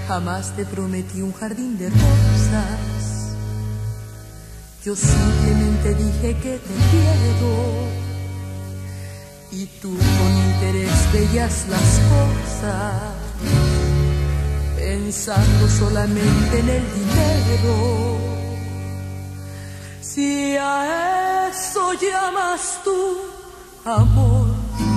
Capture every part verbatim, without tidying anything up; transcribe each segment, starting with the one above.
Jamás te prometí un jardín de rosas. Yo simplemente dije que te quiero y tú con interés veías las cosas, pensando solamente en el dinero. Si a eso llamas tú amor,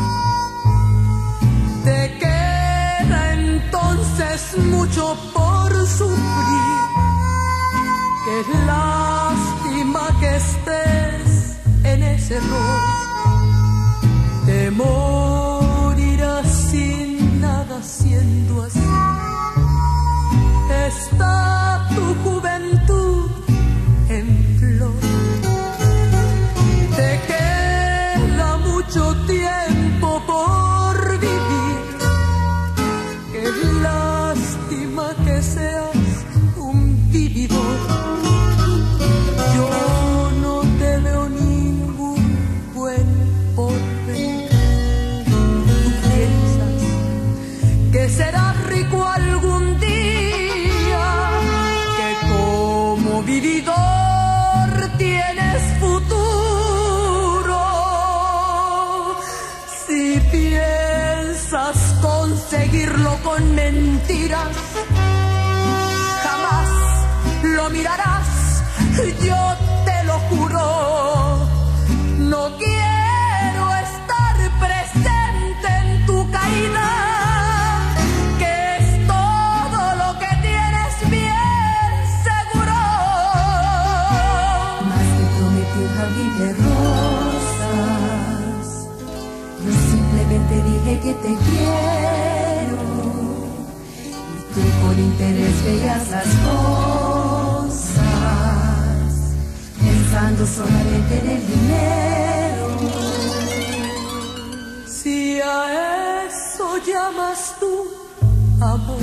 te queda entonces mucho por sufrir. Qué lástima que estés en ese error. Te morirás sin nada siendo así. Está tu juventud en flor. Te queda mucho tiempo por vivir. Qué lástima que seas un vividor. Yo no te veo ningún buen porvenir. Tú piensas que serás rico algún día, que como vividor tienes futuro. Si piensas conseguirlo con mentiras, jamás lo mirarás, yo te lo juro. No quiero estar presente en tu caída, que es todo lo que tienes bien seguro. Más te prometí un jardín de rosas. Yo simplemente dije que te quiero y tú con interés veías las cosas, pensando solamente en el dinero. Si a eso llamas tú amor,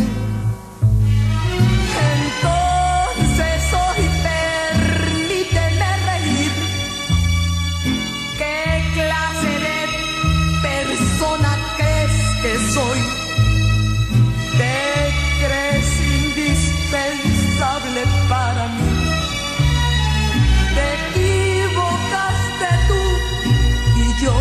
entonces hoy permíteme reír. ¿Qué clase de persona crees que soy? ¿Te crees indispensable para mí? Te equivocaste tú y yo,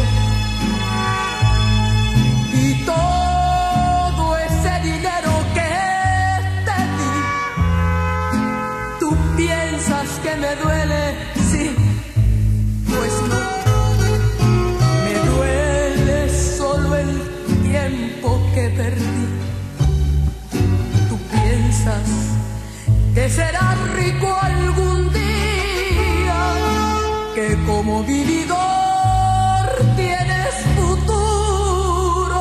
y todo ese dinero que te di. ¿Tú piensas que me duele? Sí, pues no. Me duele solo el tiempo que perdí. ¿Tú piensas que serás rico algún día, que como vividor tienes futuro?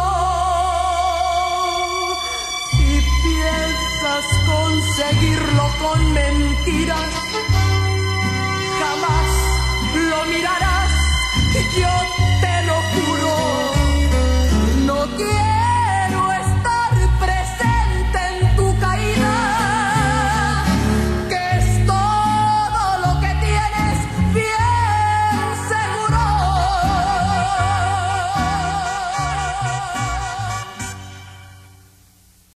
Si piensas conseguirlo con mentiras,